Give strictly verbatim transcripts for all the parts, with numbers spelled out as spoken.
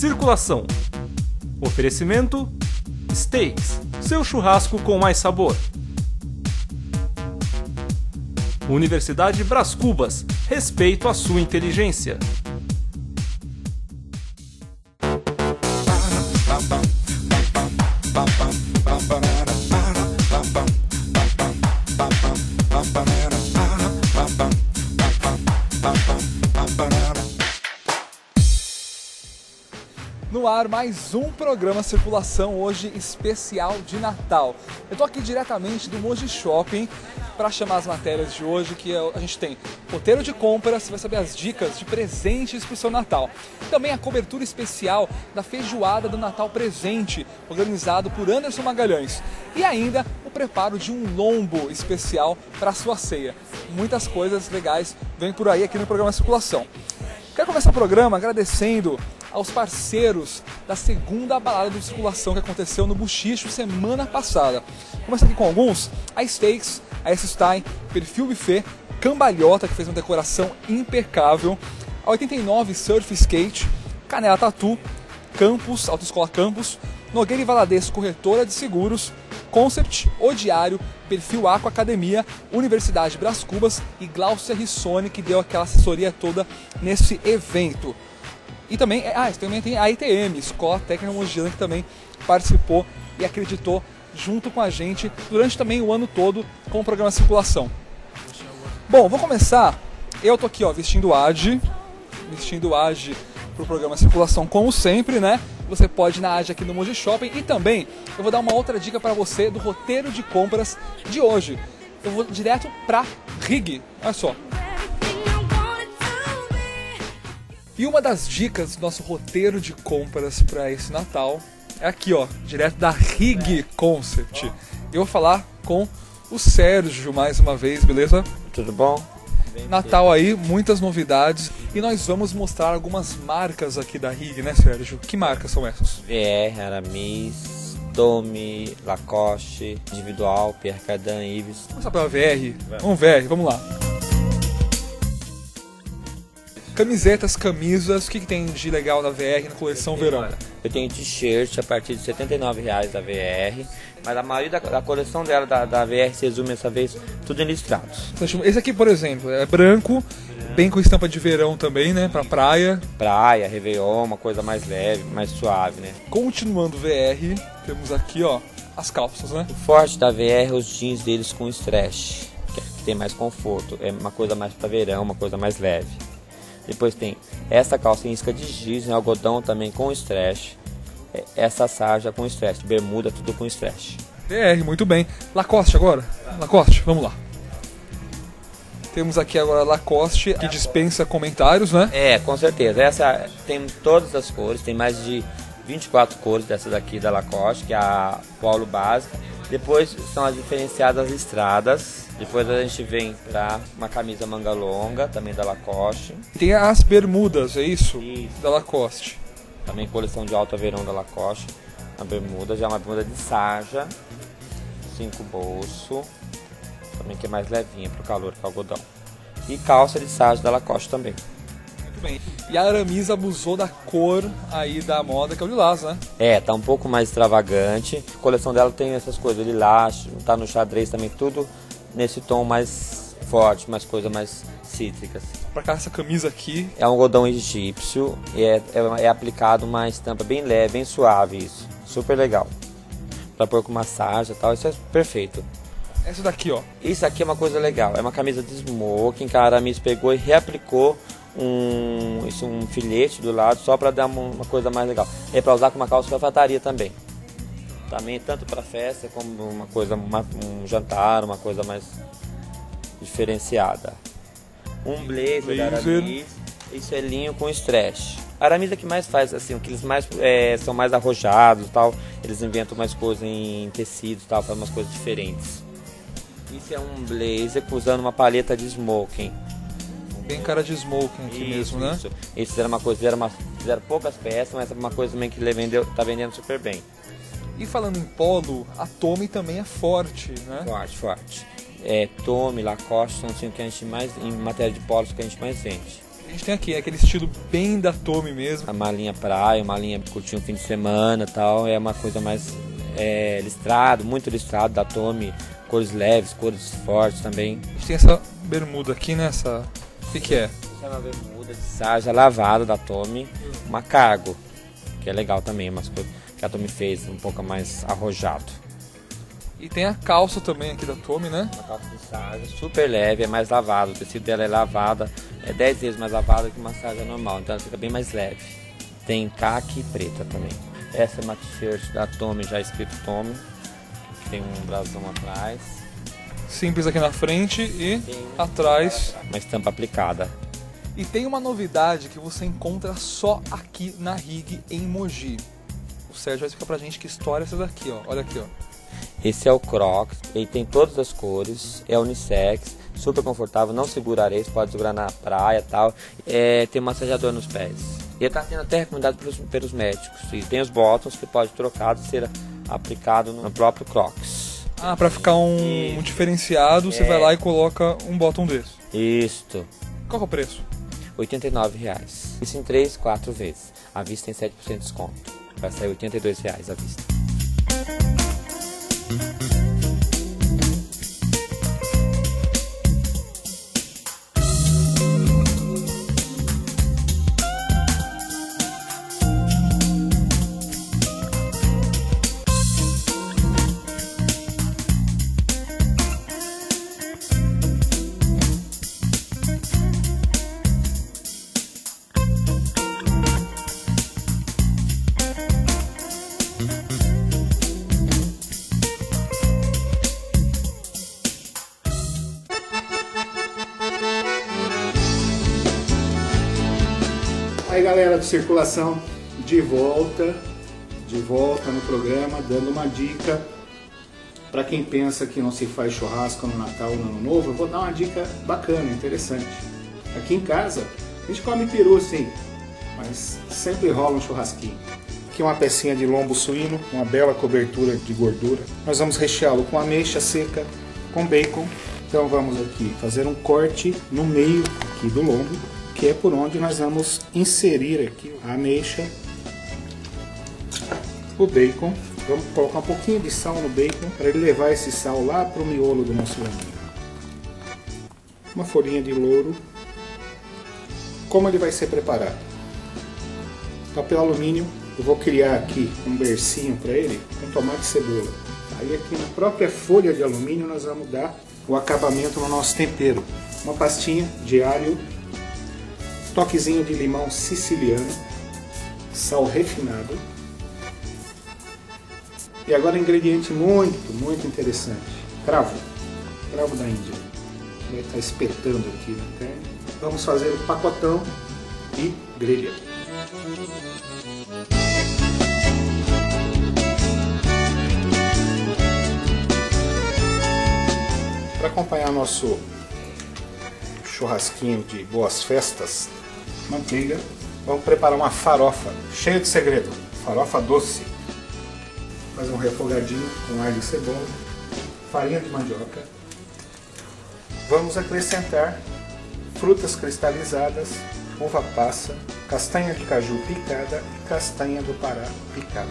Circulação. Oferecimento Steaks, seu churrasco com mais sabor. Universidade Brás Cubas, respeito à sua inteligência. No ar, mais um programa Circulação, hoje especial de Natal. Eu tô aqui diretamente do Mogi Shopping para chamar as matérias de hoje, que a gente tem roteiro de compras, você vai saber as dicas de presentes para o seu Natal. Também a cobertura especial da feijoada do Natal Presente, organizado por Anderson Magalhães. E ainda o preparo de um lombo especial para a sua ceia. Muitas coisas legais vêm por aí aqui no programa Circulação. Quero começar o programa agradecendo aos parceiros da segunda balada de circulação que aconteceu no Buchicho semana passada. Começar aqui com alguns: a Steaks, a S-Stein, Perfil Buffet, Cambalhota, que fez uma decoração impecável, a oitenta e nove Surf Skate, Canela Tatu, Campus, Autoescola Campus, Nogueira e Valadez, Corretora de Seguros, Concept, O Diário, Perfil Aqua Academia, Universidade Brás Cubas e Glaucia Rissoni, que deu aquela assessoria toda nesse evento. E também, ah, também tem a I T M, Escola Técnica Mogiana, que também participou e acreditou junto com a gente durante também o ano todo com o programa Circulação. Bom, vou começar. Eu tô aqui, ó, vestindo A D, vestindo A D pro programa Circulação, como sempre, né? Você pode ir na A D aqui no Mogi Shopping. E também eu vou dar uma outra dica para você do roteiro de compras de hoje. Eu vou direto pra Rig, olha só. E uma das dicas do nosso roteiro de compras para esse Natal é aqui, ó, direto da Rig Concept. Eu vou falar com o Sérgio mais uma vez, beleza? Tudo bom? Natal aí, muitas novidades, e nós vamos mostrar algumas marcas aqui da Rig, né, Sérgio? Que marcas são essas? V R, Aramis, Tommy, Lacoste, Individual, Pierre Cardin, Yves. Vamos começar pela V R? Vamos V R, vamos lá. Camisetas, camisas, o que, que tem de legal da V R na coleção verão? Eu tenho t-shirt a partir de setenta e nove reais da V R, mas a maioria da, da coleção dela da, da V R se resume dessa vez tudo em listrados. Esse aqui, por exemplo, é branco, bem com estampa de verão também, né, pra praia. Praia, Réveillon, uma coisa mais leve, mais suave, né? Continuando V R, temos aqui, ó, as calças, né? O forte da V R é os jeans deles com stretch, que tem mais conforto, é uma coisa mais pra verão, uma coisa mais leve. Depois tem essa calça em isca de giz, em algodão também com stretch. Essa sarja com stretch, bermuda tudo com stretch. V R, muito bem. Lacoste agora? Lacoste, vamos lá. Temos aqui agora Lacoste, que dispensa comentários, né? É, com certeza. Essa tem todas as cores, tem mais de vinte e quatro cores dessa daqui da Lacoste, que é a polo básica. Depois são as diferenciadas listradas. Depois a gente vem para uma camisa manga longa, também da Lacoste. Tem as bermudas, é isso? Isso. Da Lacoste. Também coleção de alta verão da Lacoste. A bermuda já é uma bermuda de sarja, cinco bolso, também que é mais levinha para o calor, que é algodão. E calça de sarja da Lacoste também. Muito bem. E a Aramis abusou da cor aí da moda, que é o lilás, né? É, tá um pouco mais extravagante. A coleção dela tem essas coisas, lilás, tá no xadrez também, tudo nesse tom mais forte, mais coisa mais cítricas. Pra cá, essa camisa aqui. É um algodão egípcio e é, é, é aplicado uma estampa bem leve, bem suave, isso. Super legal. Pra pôr com massagem e tal, isso é perfeito. Essa daqui, ó. Isso aqui é uma coisa legal, é uma camisa de smoking que a Aramis pegou e reaplicou um, isso, um filete do lado só pra dar uma, uma coisa mais legal. É pra usar com uma calça de alfaiataria também. Também tanto para festa como uma coisa, uma, um jantar, uma coisa mais diferenciada. Um blazer, blazer. Da Aramis, isso é linho com stretch. A Aramis é que mais faz, assim, o que eles mais é, são mais arrojados, tal. Eles inventam mais coisas em tecidos, tal, fazem umas coisas diferentes. Isso é um blazer usando uma paleta de smoking. Bem cara de smoking aqui isso, mesmo, né? Isso. Eles fizeram uma coisa, fizeram, uma, fizeram poucas peças, mas é uma coisa também que ele vendeu, tá vendendo super bem. E falando em polo, a Tommy também é forte, né? Forte, forte. É, Tommy, Lacoste são assim, que a gente mais, em matéria de polos, que a gente mais vende. gente tem aqui aquele estilo bem da Tommy mesmo. A malinha praia, uma linha curtir um fim de semana e tal, é uma coisa mais é, listrado, muito listrado da Tommy, cores leves, cores fortes também. A gente tem essa bermuda aqui, né? Essa... O que, que é? Essa é uma bermuda de sarja lavada da Tommy, uma cargo, que é legal também, umas coisas que a Tommy fez um pouco mais arrojado. E tem a calça também aqui da Tommy, né? Uma calça de sarja, super leve, é mais lavado, o tecido dela é lavada, é dez vezes mais lavada que uma sarja normal, então ela fica bem mais leve. Tem caque e preta também. Essa é uma t-shirt da Tommy, já escrito Tommy, tem um brasão atrás. Simples aqui na frente e tem atrás. Uma estampa aplicada. E tem uma novidade que você encontra só aqui na Rig em Mogi. O Sérgio vai explicar pra gente que história é essa daqui, ó. Olha aqui, ó. Esse é o Crocs, ele tem todas as cores, é unissex, super confortável, não segura areia, pode segurar na praia e tal. É, tem um massageador nos pés. E está sendo até recomendado pelos, pelos médicos. E tem os bottoms que pode trocar e ser aplicado no próprio Crocs. Ah, pra ficar um, um diferenciado, você é. vai lá e coloca um bottom desse. Isto. Qual que é o preço? oitenta e nove reais. Isso em três, quatro vezes. À vista tem sete por cento de desconto. Vai sair oitenta e dois reais à vista. Aí galera do Circulação, de volta, de volta no programa, dando uma dica para quem pensa que não se faz churrasco no Natal ou no Ano Novo. Eu vou dar uma dica bacana, interessante. Aqui em casa a gente come peru sim, mas sempre rola um churrasquinho. Aqui uma pecinha de lombo suíno, uma bela cobertura de gordura. Nós vamos recheá-lo com ameixa seca, com bacon. Então vamos aqui fazer um corte no meio aqui do lombo, que é por onde nós vamos inserir aqui a ameixa, o bacon. Vamos colocar um pouquinho de sal no bacon para ele levar esse sal lá para o miolo do nosso lombinho. Uma folhinha de louro. Como ele vai ser preparado? Papel alumínio. Eu vou criar aqui um bercinho para ele com tomate e cebola. Aí aqui na própria folha de alumínio nós vamos dar o acabamento no nosso tempero. Uma pastinha de alho, toquezinho de limão siciliano, sal refinado. E agora um ingrediente muito, muito interessante. Cravo, cravo da Índia. Vai estar espetando aqui na carne. Vamos fazer o pacotão e grelhar. Para acompanhar nosso churrasquinho de boas festas, manteiga, vamos preparar uma farofa cheia de segredo, farofa doce. Faz um refogadinho com alho e cebola, farinha de mandioca. Vamos acrescentar frutas cristalizadas, uva passa, castanha de caju picada e castanha do Pará picada.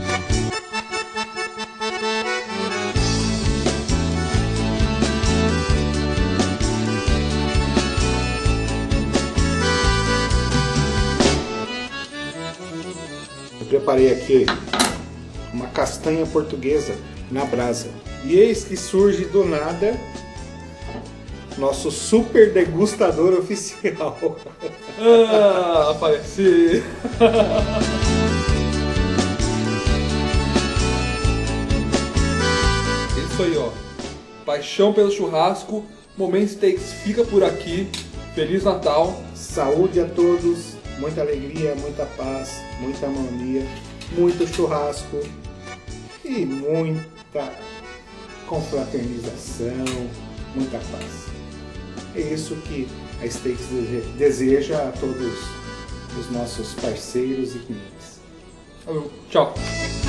Eu preparei aqui uma castanha portuguesa na brasa. E eis que surge do nada nosso super degustador oficial. Ah, apareci! Isso aí, ó. Paixão pelo churrasco. Momento Steaks fica por aqui. Feliz Natal. Saúde a todos. Muita alegria, muita paz, muita harmonia, muito churrasco e muita confraternização, muita paz. É isso que a Steaks deseja a todos os nossos parceiros e clientes. Tchau!